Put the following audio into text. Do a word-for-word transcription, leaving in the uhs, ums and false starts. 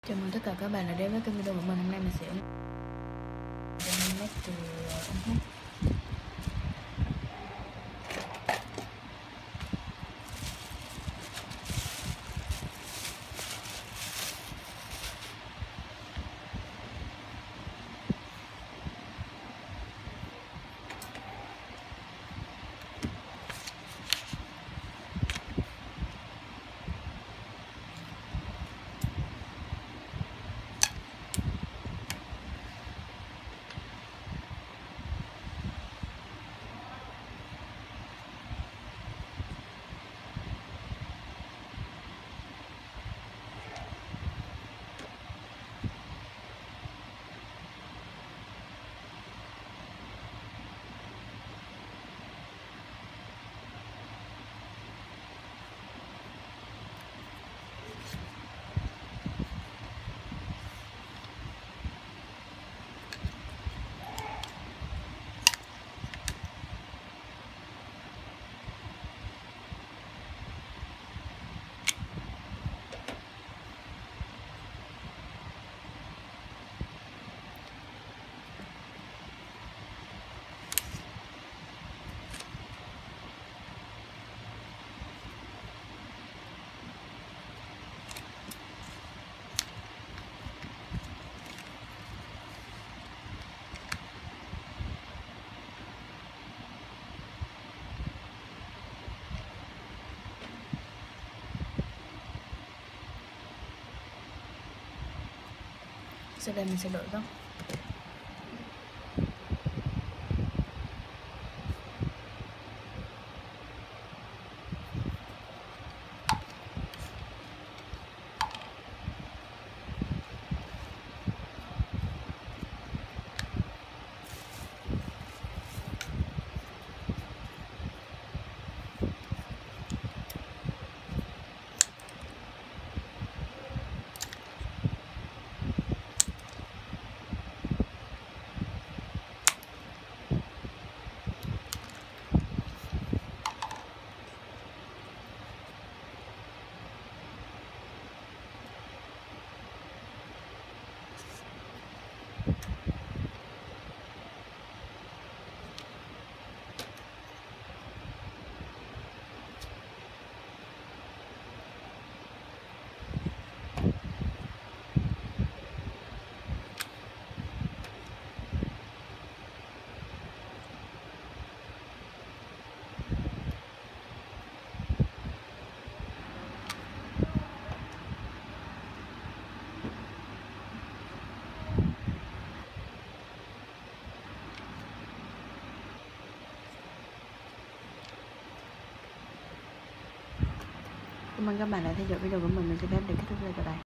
Chào mừng tất cả các bạn đã đến với kênh video của mình. Hôm nay mình sẽ make từ âm hát. Sau đây mình sẽ đổi góc. Cảm ơn các bạn đã theo dõi video của mình. Mình sẽ phép để kết thúc video tại đây.